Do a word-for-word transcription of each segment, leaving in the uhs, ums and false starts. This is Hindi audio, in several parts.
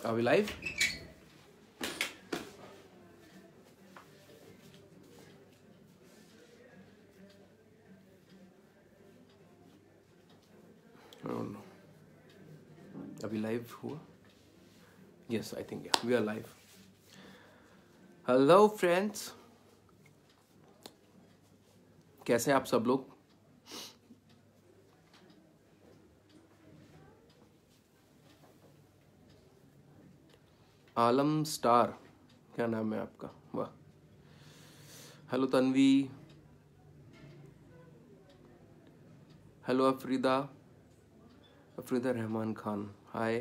Are we live? I don't know. अभी लाइव हुआ? Yes, I think yeah, we are live. Hello friends. कैसे हैं आप सब लोग? आलम स्टार, क्या नाम है आपका? वाह। Hello Tanvi, hello Afrida, Afrida Rahman Khan, hi.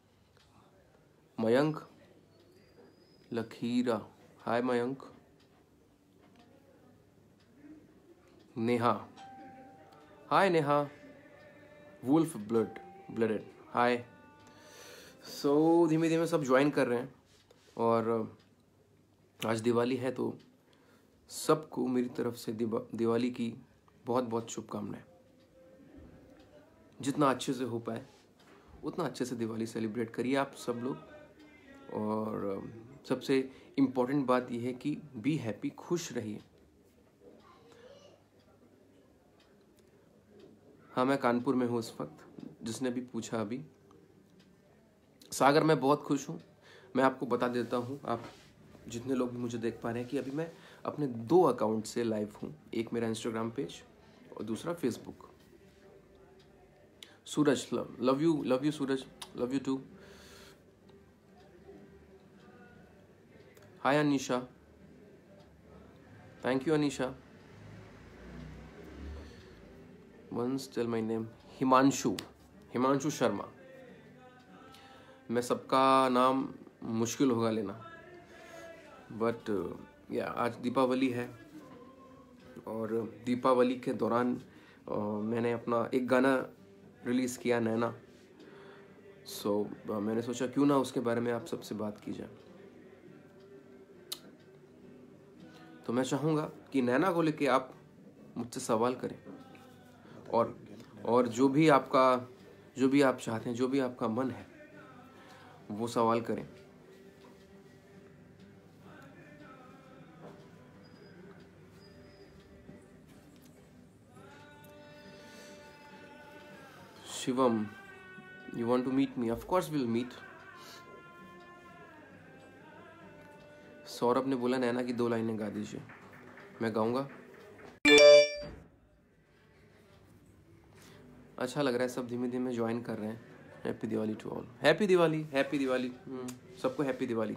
Mayank Lakhira, hi Mayank. Neha, hi Neha. Wolf blood blooded, hi. So so, धीमे धीमे सब ज्वाइन कर रहे हैं और आज दिवाली है तो सबको मेरी तरफ से दिवा, दिवाली की बहुत बहुत शुभकामनाएं। जितना अच्छे से हो पाए उतना अच्छे से दिवाली सेलिब्रेट करिए आप सब लोग। और सबसे इम्पोर्टेंट बात यह है कि बी हैप्पी, खुश रहिए। हाँ, मैं कानपुर में हूँ इस वक्त, जिसने भी पूछा अभी। सागर में बहुत खुश हूँ। मैं आपको बता देता हूँ, आप जितने लोग भी मुझे देख पा रहे हैं, कि अभी मैं अपने दो अकाउंट से लाइव हूँ। एक मेरा इंस्टाग्राम पेज और दूसरा Facebook. Suraj, love you, love you Suraj, love you too. Hi Anisha, thank you Anisha. Once tell my name. Himanshu, Himanshu Sharma. मैं सबका नाम मुश्किल होगा लेना, बट या आज दीपावली है और दीपावली के दौरान uh, मैंने अपना एक गाना रिलीज़ किया, नैना। सो so, uh, मैंने सोचा क्यों ना उसके बारे में आप सबसे बात की जाए। तो मैं चाहूँगा कि नैना को लेके आप मुझसे सवाल करें और और जो भी आपका जो भी आप चाहते हैं, जो भी आपका मन है, वो सवाल करें। Shivam, you want to meet me? Of course will meet. Saurabh ने बोला नैना की दो लाइनें गा दीजिए। मैं गाऊंगा। अच्छा लग रहा है, सब धीमे धीमे ज्वाइन कर रहे हैं। Happy Diwali to all. Happy Diwali, happy Diwali, सबको हैप्पी दिवाली।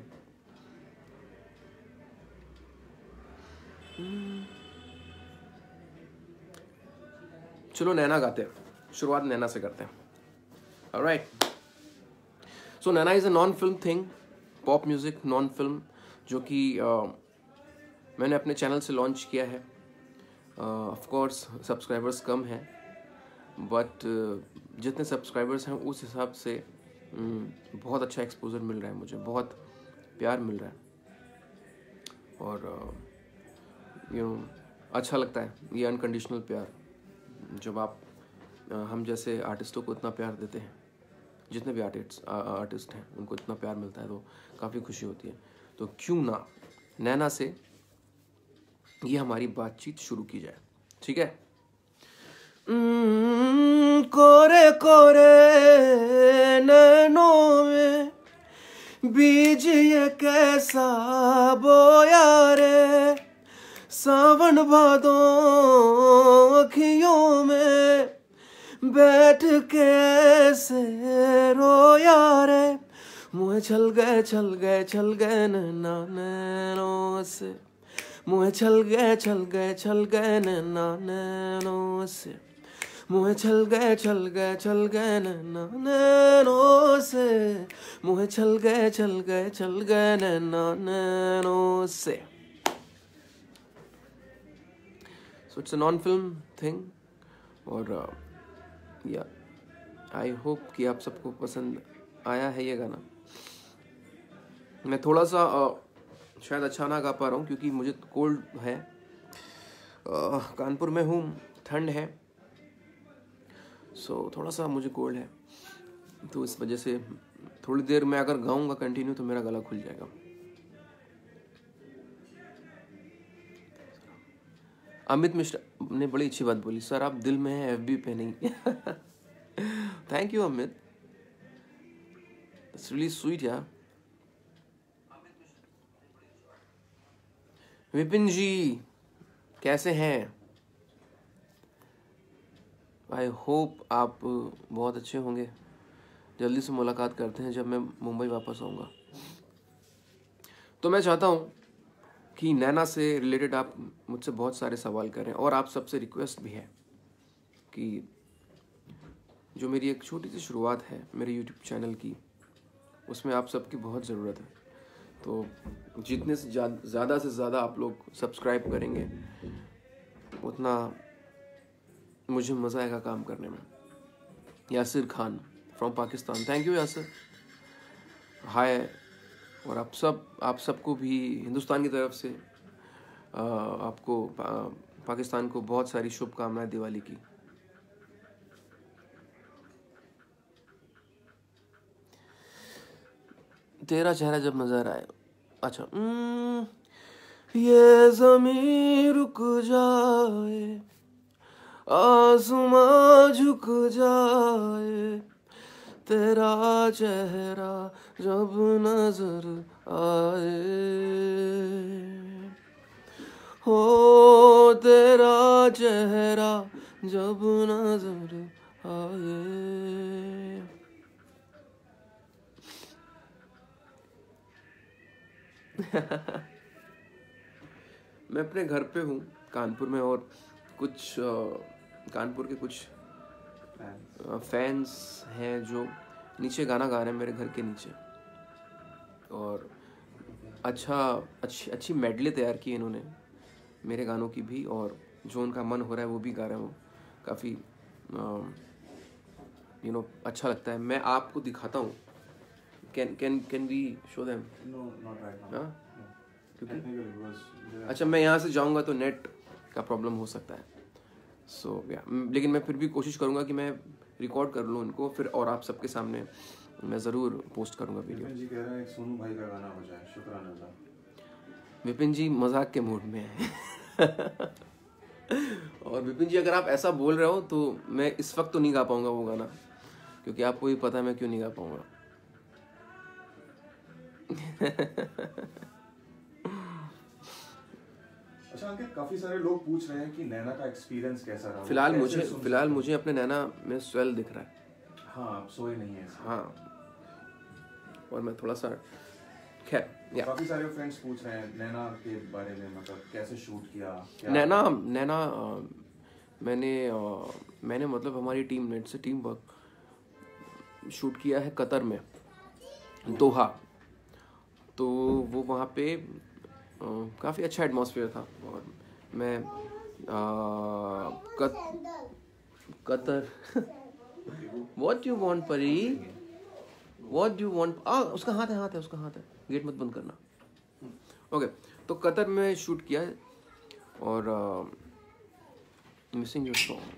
चलो नैना गाते हैं, शुरुआत नैना से करते हैं। Alright. So Naina is a non film thing, pop music non film, जो कि uh, मैंने अपने चैनल से लॉन्च किया है। ऑफ कोर्स सब्सक्राइबर्स कम हैं, बट uh, जितने सब्सक्राइबर्स हैं उस हिसाब से um, बहुत अच्छा एक्सपोजर मिल रहा है मुझे, बहुत प्यार मिल रहा है और you uh, know you know, अच्छा लगता है ये अनकंडीशनल प्यार। जब आप uh, हम जैसे आर्टिस्टों को इतना प्यार देते हैं, जितने भी आर्टिस्ट आर्टिस्ट हैं उनको इतना प्यार मिलता है, तो काफ़ी खुशी होती है। तो क्यों ना नैना से ये हमारी बातचीत शुरू की जाए, ठीक है? कोरे कोरे नैनों में बीज ये कैसा बोया रे, सावन भादों अखियों में बैठ के ऐसे रोया रे। मुँह छल गए छल गए छल गए नैना नैनों से, मुँह छल गए छल गए छल गए नैना नैनों से, मुँह छल गए छल गए छल गए नैना नैनों से, मुँह छल गए छल गए छल गए नैना नैनों से। So it's a non film thing और या आई होप कि आप सबको पसंद आया है ये गाना। मैं थोड़ा सा uh, शायद अच्छा ना गा पा रहा हूँ क्योंकि मुझे कोल्ड है। uh, कानपुर में हूँ, ठंड है, सो so, थोड़ा सा मुझे कोल्ड है, तो इस वजह से थोड़ी देर में अगर गाऊंगा कंटिन्यू तो मेरा गला खुल जाएगा। अमित मिश्रा ने बड़ी अच्छी बात बोली, सर आप दिल में हैं, एफबी पे नहीं। Thank you Amit, it's really sweet यार। विपिन जी कैसे हैं? आई होप आप बहुत अच्छे होंगे। जल्दी से मुलाकात करते हैं जब मैं मुंबई वापस आऊँगा। तो मैं चाहता हूँ कि नैना से रिलेटेड आप मुझसे बहुत सारे सवाल करें, और आप सबसे रिक्वेस्ट भी है कि जो मेरी एक छोटी सी शुरुआत है मेरे यूट्यूब चैनल की, उसमें आप सबकी बहुत ज़रूरत है। तो जितने से ज़्यादा से ज़्यादा आप लोग सब्सक्राइब करेंगे उतना मुझे मज़ा आएगा काम करने में। Yasir Khan from Pakistan, thank you Yasir, hi. और आप सब आप सबको भी हिंदुस्तान की तरफ से आ, आपको पा, पाकिस्तान को बहुत सारी शुभकामनाएं दिवाली की। तेरा चेहरा जब नजर आए, अच्छा ये ज़मीं रुक जाए, आसमां झुक जाए, तेरा चेहरा जब नजर आए, हो तेरा चेहरा जब नजर आए। मैं अपने घर पे हूँ कानपुर में, और कुछ कानपुर के कुछ फैंस हैं जो नीचे गाना गा रहे हैं मेरे घर के नीचे, और अच्छा अच्छी अच्छी मेडले तैयार की इन्होंने मेरे गानों की भी, और जो उनका मन हो रहा है वो भी गा रहे हैं। वो काफ़ी यू नो अच्छा लगता है। मैं आपको दिखाता हूँ, can can can we show them? No not right now, क्योंकि अच्छा मैं यहाँ से जाऊँगा तो नेट का प्रॉब्लम हो सकता है। सो so, या yeah. लेकिन मैं फिर भी कोशिश करूँगा कि मैं रिकॉर्ड कर लूँ उनको फिर, और आप सबके सामने मैं ज़रूर पोस्ट करूँगा वीडियो। विपिन जी कह रहे हैं एक सोनू भाई का गाना हो जाए, शुक्राना। विपिन जी मजाक के मूड में है। और विपिन जी अगर आप ऐसा बोल रहे हो तो मैं इस वक्त तो नहीं गा पाऊँगा वो गाना, क्योंकि आपको भी पता है मैं क्यों नहीं गा पाऊँगा। अच्छा अंकित, काफी सारे लोग पूछ रहे हैं कि नैना का एक्सपीरियंस कैसा रहा? फिलहाल मुझे फिलहाल मुझे अपने नैना में स्वेल दिख रहा है। हाँ आप सोए नहीं है। हाँ, और मैं थोड़ा सा खैर या काफी सारे फ्रेंड्स पूछ रहे हैं नैना के बारे में, मतलब कैसे शूट किया? नैना नैना आ, मैंने आ, मैंने मतलब हमारी टीम नेट से टीम वर्क शूट किया है कतर में, दोहा। तो वो वहाँ पे काफ़ी अच्छा एटमॉस्फेयर था, और मैं आ, कत, Qatar what you want Pari, what you want, आ उसका हाथ है हाथ है उसका हाथ है, गेट मत बंद करना। ओके okay, तो कतर में शूट किया है, और मिसिंग योर सॉन्ग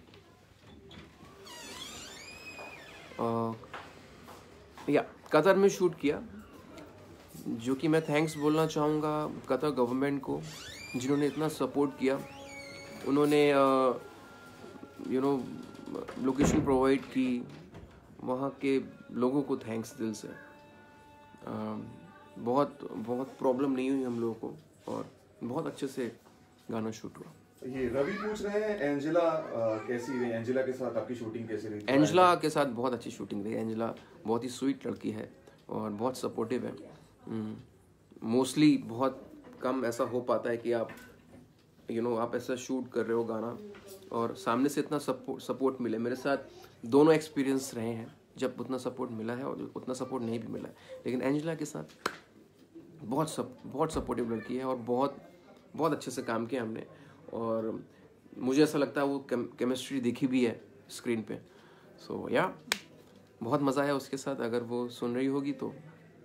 या कतर में शूट किया, जो कि मैं थैंक्स बोलना चाहूँगा कतर गवर्नमेंट को जिन्होंने इतना सपोर्ट किया। उन्होंने यू नो लोकेशन प्रोवाइड की, वहाँ के लोगों को थैंक्स दिल से। uh, बहुत बहुत प्रॉब्लम नहीं हुई हम लोगों को, और बहुत अच्छे से गाना शूट हुआ। ये रवि पूछ रहे हैं एंजेला कैसी रही, एंजेला के साथ आपकी शूटिंग कैसी रही? एंजेला के साथ बहुत अच्छी शूटिंग रही। एंजेला बहुत ही स्वीट लड़की है और बहुत सपोर्टिव है। Mostly hmm. बहुत कम ऐसा हो पाता है कि आप यू you नो know, आप ऐसा शूट कर रहे हो गाना और सामने से इतना सपोर्ट सपोर्ट मिले। मेरे साथ दोनों एक्सपीरियंस रहे हैं, जब उतना सपोर्ट मिला है और उतना सपोर्ट नहीं भी मिला है। लेकिन एंजेला के साथ बहुत सब बहुत सपोर्टिव लड़की है, और बहुत बहुत अच्छे से काम किया हमने, और मुझे ऐसा लगता है वो केमिस्ट्री दिखी भी है स्क्रीन पे। सो so, या yeah, बहुत मज़ा आया उसके साथ। अगर वो सुन रही होगी तो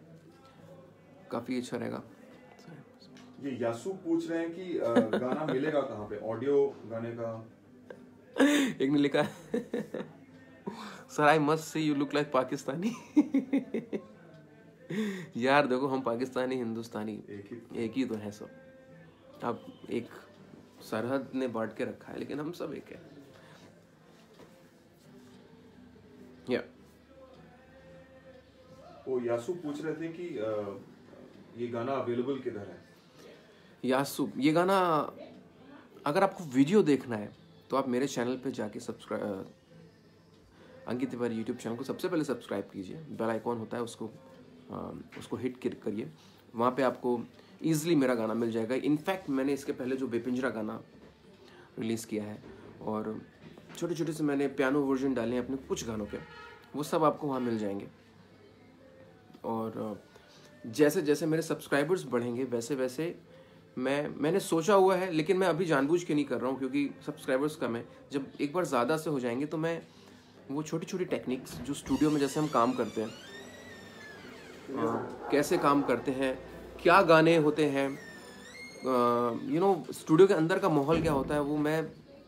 काफ़ी अच्छा रहेगा। ये यासू पूछ रहे हैं कि आ, गाना मिलेगा कहाँ पे, ऑडियो गाने का? एक ने लिखा है sir I must say you look like Pakistani. यार देखो, हम पाकिस्तानी हिंदुस्तानी एक ही एक ही तो है सब। अब एक सरहद ने बांट के रखा है, लेकिन हम सब एक है। या वो यासू पूछ रहे थे कि अ, ये गाना अवेलेबल किधर है? यासु, ये गाना अगर आपको वीडियो देखना है तो आप मेरे चैनल पे जाके subscribe, Ankit Tiwari YouTube channel को सबसे पहले सब्सक्राइब कीजिए। बेल आइकॉन होता है, उसको आ, उसको हिट करिए। वहाँ पे आपको ईजिली मेरा गाना मिल जाएगा। इनफैक्ट मैंने इसके पहले जो बेपिंजरा गाना रिलीज़ किया है और छोटे छोटे से मैंने पियानो वर्जन डाले हैं अपने कुछ गानों के, वो सब आपको वहाँ मिल जाएंगे। और जैसे जैसे मेरे सब्सक्राइबर्स बढ़ेंगे वैसे वैसे मैं मैंने सोचा हुआ है, लेकिन मैं अभी जानबूझ के नहीं कर रहा हूँ क्योंकि सब्सक्राइबर्स कम है। जब एक बार ज़्यादा से हो जाएंगे तो मैं वो छोटी छोटी टेक्निक्स जो स्टूडियो में जैसे हम काम करते हैं, आ, कैसे काम करते हैं, क्या गाने होते हैं, यू नो स्टूडियो के अंदर का माहौल क्या होता है, वो मैं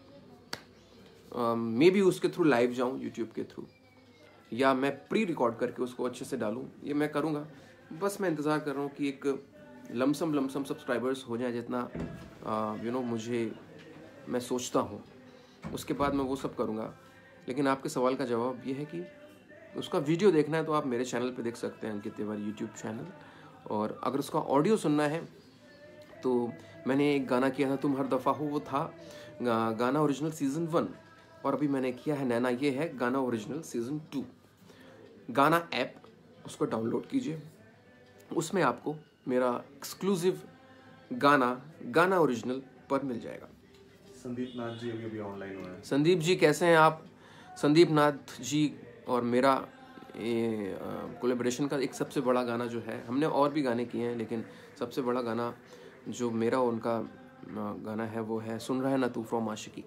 मे बी उसके थ्रू लाइव जाऊँ यूट्यूब के थ्रू, या मैं प्री रिकॉर्ड करके उसको अच्छे से डालूँ। ये मैं करूँगा। बस मैं इंतज़ार कर रहा हूँ कि एक लमसम लमसम सब्सक्राइबर्स हो जाए जितना यू नो मुझे मैं सोचता हूँ, उसके बाद मैं वो सब करूँगा। लेकिन आपके सवाल का जवाब ये है कि उसका वीडियो देखना है तो आप मेरे चैनल पे देख सकते हैं, अंकित तिवारी यूट्यूब चैनल। और अगर उसका ऑडियो सुनना है तो मैंने एक गाना किया था, तुम हर दफ़ा हो, वो था गाना ओरिजिनल सीज़न वन, और अभी मैंने किया है नैना, ये है Gaana original season two. Gaana app, उसको डाउनलोड कीजिए, उसमें आपको मेरा एक्सक्लूसिव गाना गाना ओरिजिनल पर मिल जाएगा। संदीप नाथ जी अभी अभी ऑनलाइन हुए हैं। संदीप जी कैसे हैं आप? संदीप नाथ जी और मेरा कोलेब्रेशन का एक सबसे बड़ा गाना जो है, हमने और भी गाने किए हैं लेकिन सबसे बड़ा गाना जो मेरा और उनका गाना है वो है सुन रहा है ना तू फ्रॉम आशिकी।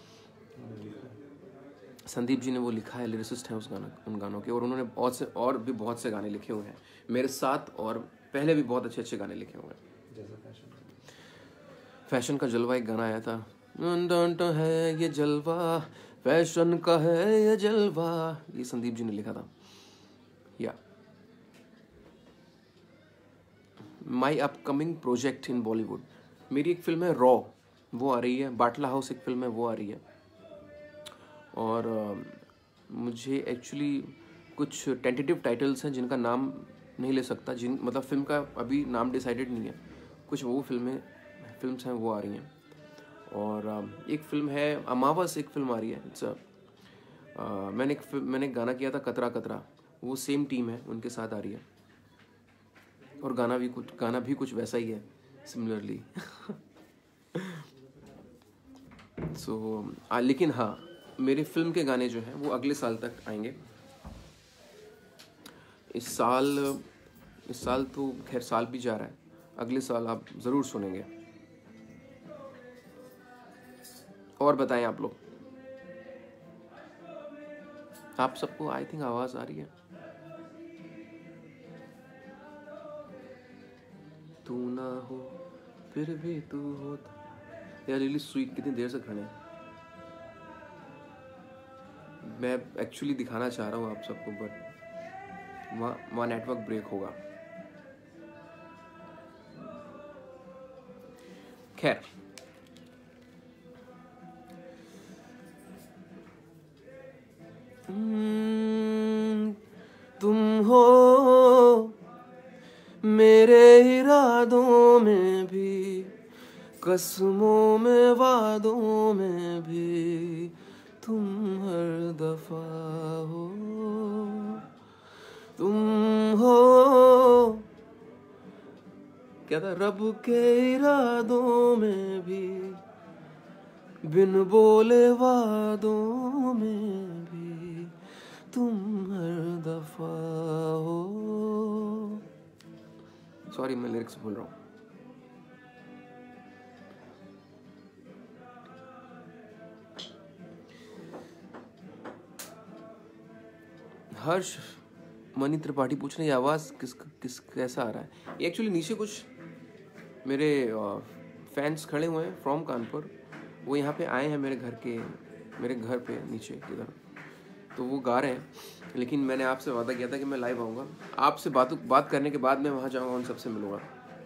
संदीप जी ने वो लिखा है, लिरिसिस्ट हैं उस गाना उन गानों के, और उन्होंने बहुत से और भी बहुत से गाने लिखे हुए हैं मेरे साथ, और पहले भी बहुत अच्छे अच्छे गाने लिखे हुए हैं। जैसा फैशन फैशन का जलवा एक गाना आया था, है ये जलवा फैशन का है ये जलवा, ये संदीप जी ने लिखा था। या my upcoming project in Bollywood, मेरी एक फिल्म है रॉ, वो आ रही है। बाटला हाउस एक फिल्म है, वो आ रही है। और uh, मुझे एक्चुअली कुछ टेंटेटिव टाइटल्स हैं जिनका नाम नहीं ले सकता, जिन मतलब फिल्म का अभी नाम डिसाइडेड नहीं है। कुछ वो फिल्में फिल्म्स हैं वो आ रही हैं। और uh, एक फिल्म है अमावस, एक फिल्म आ रही है। इट्स uh, मैंने एक मैंने एक गाना किया था कतरा कतरा, वो सेम टीम है उनके साथ आ रही है। और गाना भी कुछ गाना भी कुछ वैसा ही है सिमिलरली। सो so, लेकिन हाँ, मेरे फिल्म के गाने जो हैं वो अगले साल तक आएंगे। इस साल इस साल तो खैर साल भी जा रहा है, अगले साल आप ज़रूर सुनेंगे। और बताएं आप लोग, आप सबको आई थिंक आवाज़ आ रही है? तू ना हो फिर भी तू होता, यार रियली स्वीट। कितनी देर से खड़े हैं, मैं एक्चुअली दिखाना चाह रहा हूँ आप सबको, बट वहाँ वहाँ नेटवर्क ब्रेक होगा। खैर, तुम हो मेरे इरादों में भी, कसमों में वादों में भी, तुम हर दफा हो, तुम हो क्या था, रब के इरादों में भी, बिन बोले वादों में भी, तुम हर दफा हो। सॉरी मैं लिरिक्स भूल रहा हूँ। हर्ष मनी त्रिपाठी पूछ रहे हैं आवाज़ किस किस कैसा आ रहा है। ये एक्चुअली नीचे कुछ मेरे फैंस खड़े हुए हैं फ्रॉम कानपुर, वो यहाँ पे आए हैं मेरे घर के मेरे घर पे नीचे इधर, तो वो गा रहे हैं। लेकिन मैंने आपसे वादा किया था कि मैं लाइव आऊँगा, आपसे बात बात करने के बाद मैं वहाँ जाऊँगा, उन सबसे मिलूँगा।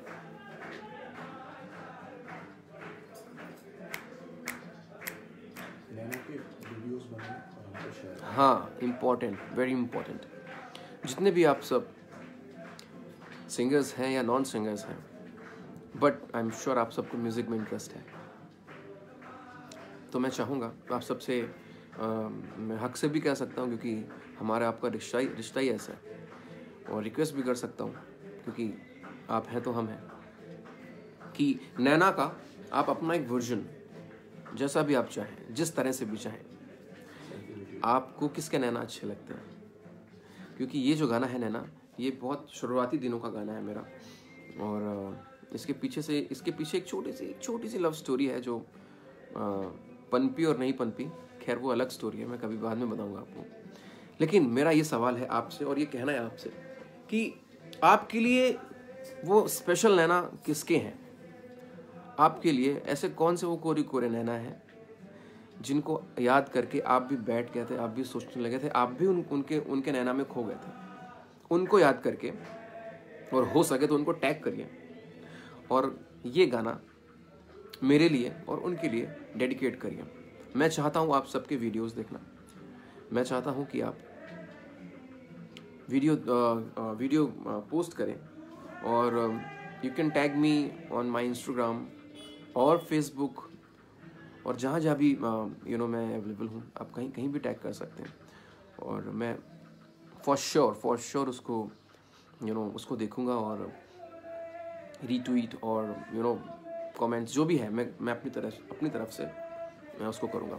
हाँ, इम्पोर्टेंट, वेरी इम्पोर्टेंट। जितने भी आप सब सिंगर्स हैं या नॉन सिंगर्स हैं, बट आई एम श्योर आप सबको म्यूज़िक में इंटरेस्ट है, तो मैं चाहूँगा आप सबसे, मैं हक से भी कह सकता हूँ क्योंकि हमारा आपका रिश्ता ही रिश्ता ही ऐसा है, और रिक्वेस्ट भी कर सकता हूँ क्योंकि आप हैं तो हम हैं, कि नैना का आप अपना एक वर्जन जैसा भी आप चाहें, जिस तरह से भी चाहें, आपको किसके नैना अच्छे लगते हैं, क्योंकि ये जो गाना है नैना, ये बहुत शुरुआती दिनों का गाना है मेरा, और इसके पीछे से इसके पीछे एक छोटी सी छोटी सी लव स्टोरी है जो पनपी और नहीं पनपी, खैर वो अलग स्टोरी है, मैं कभी बाद में बताऊंगा आपको। लेकिन मेरा ये सवाल है आपसे, और ये कहना है आपसे कि आपके लिए वो स्पेशल नैना किसके हैं? आपके लिए ऐसे कौन से वो कोरी कोरे नैना हैं जिनको याद करके आप भी बैठ गए थे, आप भी सोचने लगे थे, आप भी उन उनके उनके नैना में खो गए थे? उनको याद करके, और हो सके तो उनको टैग करिए, और ये गाना मेरे लिए और उनके लिए डेडिकेट करिए। मैं चाहता हूँ आप सबके वीडियोस देखना, मैं चाहता हूँ कि आप वीडियो वीडियो पोस्ट करें, और you can tag me on my Instagram और फेसबुक, और जहाँ जहाँ भी यू नो मैं अवेलेबल हूँ, आप कहीं कहीं भी टैग कर सकते हैं, और मैं फॉर श्योर फॉर श्योर उसको यू you नो know, उसको देखूँगा, और रीट्वीट और यू नो कमेंट्स जो भी है, मैं मैं अपनी तरफ अपनी तरफ से मैं उसको करूँगा।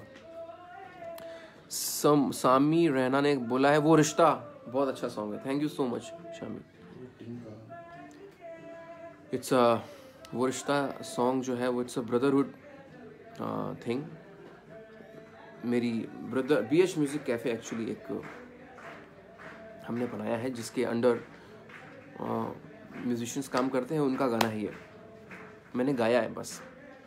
सम सामी रैना ने बोला है वो रिश्ता बहुत अच्छा सॉन्ग है, thank you so much Shami. It's a वो रिश्ता सॉन्ग जो है वो इट्स अ ब्रदरहुड थिंग। मेरी brother B H music cafe actually एक हमने बनाया है जिसके अंडर म्यूजिशियंस काम करते हैं, उनका गाना है ये, मैंने गाया है बस।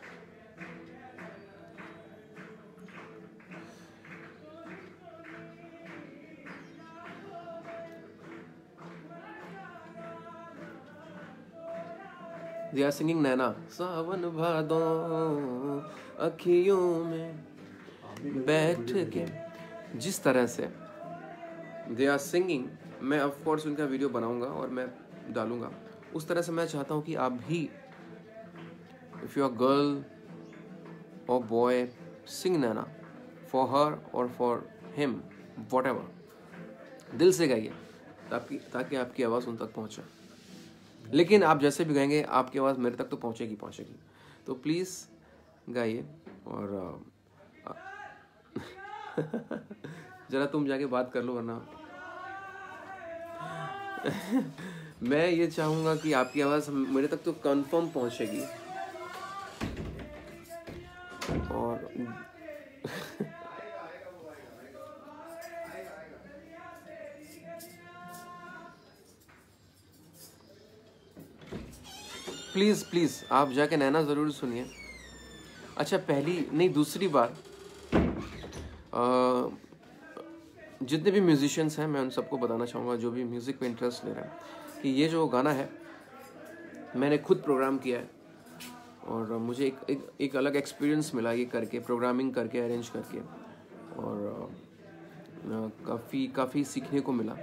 They are singing नैना, सावन भादों अखियों में बैठ के, जिस तरह से दे आर सिंगिंग, मैं ऑफ कोर्स उनका वीडियो बनाऊंगा और मैं डालूंगा। उस तरह से मैं चाहता हूँ कि आप भी, इफ यू आर गर्ल और boy, sing Naina for her और फॉर हिम, वॉट एवर, दिल से गाइए ताकि ताकि आपकी आवाज़ उन तक पहुँचे। लेकिन आप जैसे भी गाएंगे आपकी आवाज़ मेरे तक तो पहुँचेगी पहुँचेगी तो प्लीज़ गाइए। और ज़रा तुम जाके बात कर लो, वरना मैं ये चाहूँगा कि आपकी आवाज़ मेरे तक तो कंफर्म पहुँचेगी। और प्लीज़ प्लीज़ आप जाके नैना ज़रूर सुनिए। अच्छा, पहली नहीं दूसरी बार आ, जितने भी म्यूजिशियंस हैं मैं उन सबको बताना चाहूँगा, जो भी म्यूज़िक पे इंटरेस्ट ले रहे हैं, कि ये जो गाना है मैंने खुद प्रोग्राम किया है, और मुझे एक एक, एक अलग एक्सपीरियंस मिला ये करके, प्रोग्रामिंग करके, अरेंज करके, और काफ़ी काफ़ी सीखने को मिला।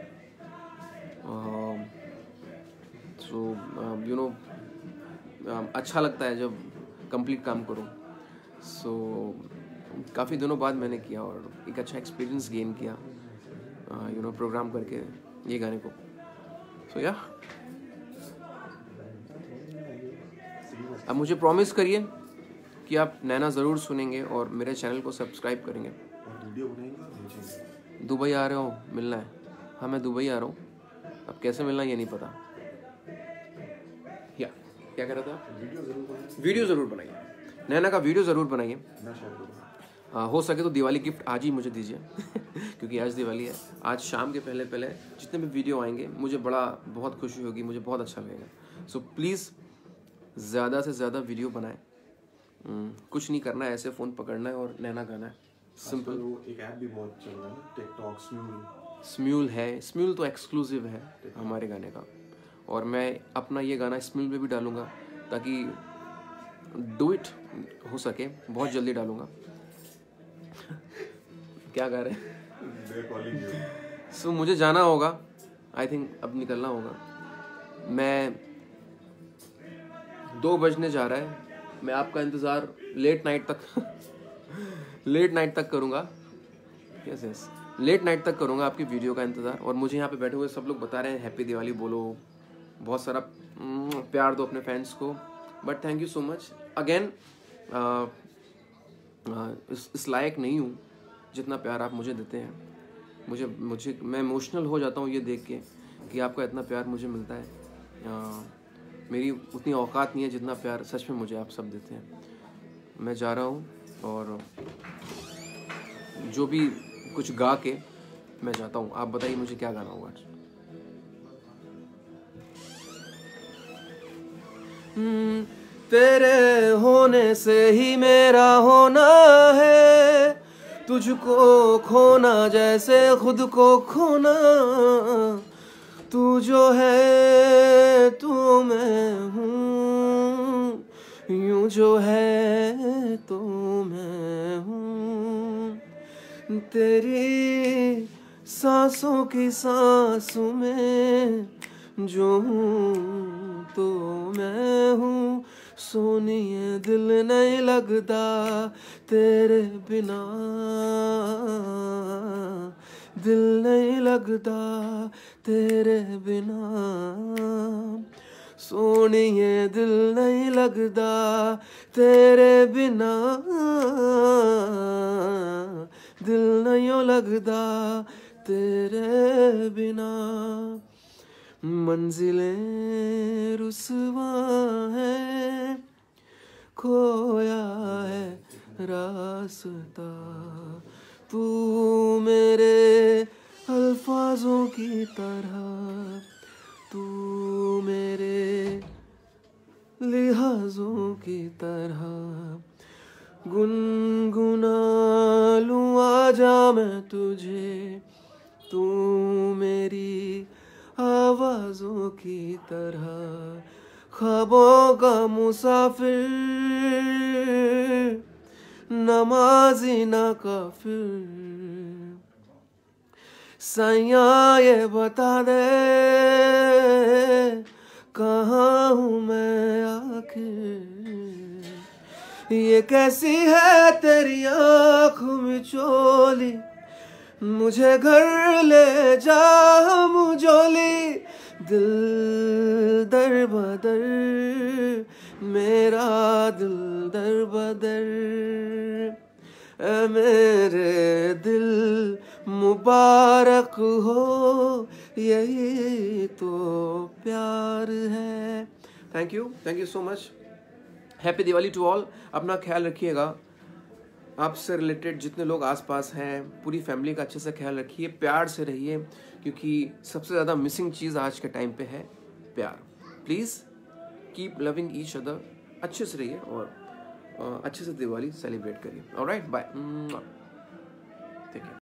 सो यू नो अच्छा लगता है जब कंप्लीट काम करूँ। सो so, काफ़ी दिनों बाद मैंने किया और एक अच्छा एक्सपीरियंस गेन किया यू नो प्रोग्राम करके ये गाने को। सो so, या yeah. अब मुझे प्रॉमिस करिए कि आप नैना ज़रूर सुनेंगे और मेरे चैनल को सब्सक्राइब करेंगे। दुबई आ रहे हो, मिलना है? हाँ, मैं दुबई आ रहा हूँ, अब कैसे मिलना ये नहीं पता। या क्या कह रहा था? वीडियो ज़रूर बनाइए, वीडियो ज़रूर बनाइए, नैना का वीडियो ज़रूर बनाइए। हाँ, हो सके तो दिवाली गिफ्ट आज ही मुझे दीजिए क्योंकि आज दिवाली है। आज शाम के पहले पहले जितने भी वीडियो आएंगे मुझे बड़ा बहुत खुशी होगी, मुझे बहुत अच्छा लगेगा। सो प्लीज़ ज़्यादा से ज़्यादा वीडियो बनाएं, कुछ नहीं करना है, ऐसे फ़ोन पकड़ना है और नैना गाना है, सिंपल। एक ऐप भी बहुत चल रहा है, टिकटॉक, स्म्यूल है, स्म्यूल तो एक्सक्लूसिव है हमारे गाने का, और मैं अपना ये गाना स्म्यूल पे भी डालूंगा ताकि डू इट हो सके, बहुत जल्दी डालूंगा। क्या गा रहे हैं? सो so, मुझे जाना होगा, आई थिंक अब निकलना होगा। मैं दो बजने जा रहा है, मैं आपका इंतज़ार लेट नाइट तक लेट नाइट तक करूँगा। यस यस लेट नाइट तक करूँगा आपकी वीडियो का इंतज़ार। और मुझे यहाँ पे बैठे हुए सब लोग बता रहे हैं हैप्पी दिवाली बोलो, बहुत सारा प्यार दो अपने फैंस को। But thank you so much again. इस, इस लायक नहीं हूँ जितना प्यार आप मुझे देते हैं। मुझे मुझे मैं इमोशनल हो जाता हूँ ये देख के कि आपका इतना प्यार मुझे मिलता है। आ, मेरी उतनी औकात नहीं है जितना प्यार सच में मुझे आप सब देते हैं। मैं जा रहा हूँ और जो भी कुछ गा के मैं जाता हूँ। आप बताइए मुझे क्या गाना होगा। तेरे होने से ही मेरा होना है, तुझको खोना जैसे खुद को खोना। तू जो है तू मैं हूँ, यूं जो है तो मैं हूँ। तेरी सांसों की सांसों में जो हूँ तो मैं हूँ। सोनिए दिल नहीं लगता तेरे बिना, दिल नहीं लगता तेरे बिना। सोनिए दिल नहीं लगता तेरे बिना, दिल नहीं लगता तेरे बिना। मंजिलें रुसवा है, खोया है रास्ता। तू मेरे अल्फाजों की तरह, तू मेरे लिहाजों की तरह। गुनगुना लूँ आजा मैं तुझे, तू मेरी आवाज़ों की तरह। ख्वाबों का मुसाफिर, नमाज़ी ना काफिर। सैया ये बता दे कहाँ हूँ मैं आखिर। ये कैसी है तेरी आँख में चोली, मुझे घर ले जा मुझोली। दिल दर बदर, मेरा दिल दर बदर। ऐ मेरे दिल मुबारक हो, यही तो प्यार है। Thank you, thank you so much. Happy Diwali to all. अपना ख्याल रखिएगा। आपसे रिलेटेड जितने लोग आसपास हैं, पूरी फैमिली का अच्छे से ख्याल रखिए, प्यार से रहिए, क्योंकि सबसे ज़्यादा मिसिंग चीज़ आज के टाइम पे है प्यार। Please keep loving each other. अच्छे से रहिए और अच्छे से दिवाली सेलिब्रेट करिए। Alright, bye. ठीक है।